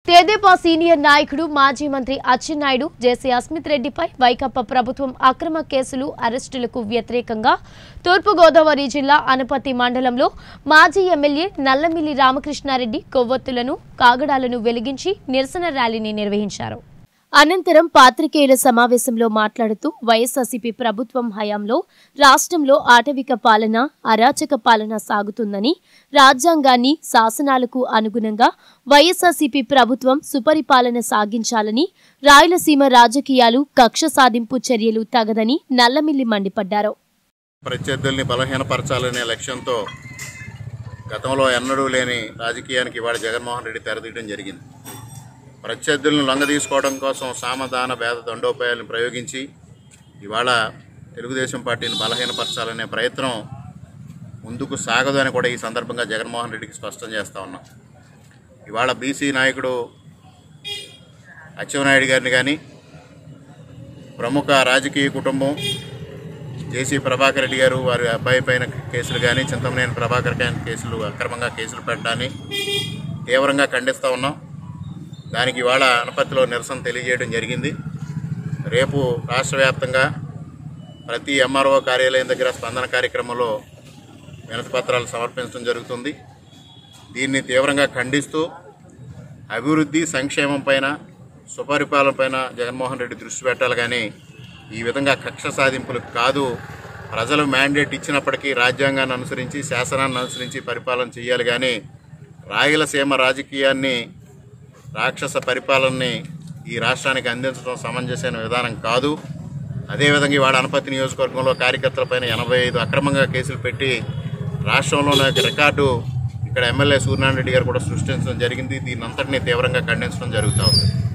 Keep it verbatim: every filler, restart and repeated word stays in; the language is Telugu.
తెదేపా సీనియర్ నాయకుడు మాజీ మంత్రి అచ్చెన్నాయుడు జేసీ అస్మిత్ రెడ్డిపై వైకాపా ప్రభుత్వం అక్రమ కేసులు అరెస్టులకు వ్యతిరేకంగా తూర్పుగోదావరి జిల్లా అనపతి మండలంలో మాజీ ఎమ్మెల్యే నల్లమిల్లి రామకృష్ణారెడ్డి కొవ్వొత్తులను కాగడాలను వెలిగించి నిరసన ర్యాలీని నిర్వహించారు. అనంతరం పాత్రికేయుల సమావేశంలో మాట్లాడుతూ వైఎస్ఆర్సీపీ ప్రభుత్వం హయాంలో రాష్ట్రంలో ఆటవిక పాలన, అరాచక పాలన సాగుతుందని, రాజ్యాంగాన్ని, శాసనాలకు అనుగుణంగా వైఎస్ఆర్సీపీ ప్రభుత్వం సుపరిపాలన సాగించాలని, రాయలసీమ రాజకీయాలు, కక్ష సాధింపు చర్యలు తగదని నల్లమిల్లి మండిపడ్డారు. ప్రత్యర్థుల్ని బలహీనపరచాలనే లక్ష్యంతో గతంలో ఎన్నడూ లేని రాజకీయానికి ఇవాళ జగన్మోహన్ రెడ్డి తెరదీయడం జరిగింది. ప్రత్యర్థులను లొంగదీసుకోవడం కోసం సామధాన భేద దండోపాయాలను ప్రయోగించి ఇవాళ తెలుగుదేశం పార్టీని బలహీనపరచాలనే ప్రయత్నం ముందుకు సాగదు అని కూడా ఈ సందర్భంగా జగన్మోహన్ రెడ్డికి స్పష్టం చేస్తూ ఉన్నాం. ఇవాళ బీసీ నాయకుడు అచ్చెన్నాయుడు గారిని కానీ, ప్రముఖ రాజకీయ కుటుంబం జేసీ ప్రభాకర్ రెడ్డి గారు వారి అబ్బాయి పైన కేసులు కానీ, చింతమనేని ప్రభాకర్ పైన కేసులు అక్రమంగా కేసులు పెట్టడాన్ని తీవ్రంగా ఖండిస్తూ ఉన్నాం. దానికి ఇవాళ అనపతిలో నిరసన తెలియజేయడం జరిగింది. రేపు రాష్ట్ర వ్యాప్తంగా ప్రతి ఎంఆర్ఓ కార్యాలయం దగ్గర స్పందన కార్యక్రమంలో వినతి పత్రాలు సమర్పించడం జరుగుతుంది. దీన్ని తీవ్రంగా ఖండిస్తూ అభివృద్ధి, సంక్షేమం పైన, సుపరిపాలన పైన జగన్మోహన్ రెడ్డి దృష్టి పెట్టాలి కానీ ఈ విధంగా కక్ష సాధింపులు కాదు. ప్రజలు మ్యాండేట్ ఇచ్చినప్పటికీ రాజ్యాంగాన్ని అనుసరించి, శాసనాన్ని అనుసరించి పరిపాలన చేయాలి కానీ రాయలసీమ రాజకీయాన్ని, రాక్షస పరిపాలనని ఈ రాష్ట్రానికి అందించడం సమంజసమైన విధానం కాదు. అదేవిధంగా ఇవాళ అనపతి నియోజకవర్గంలో కార్యకర్తలపైన ఎనభై ఐదు అక్రమంగా కేసులు పెట్టి రాష్ట్రంలోనే రికార్డు ఇక్కడ ఎమ్మెల్యే సూర్యనారాయణ రెడ్డి గారు కూడా సృష్టించడం జరిగింది. దీని అంతటినీ తీవ్రంగా ఖండించడం జరుగుతూ ఉంది.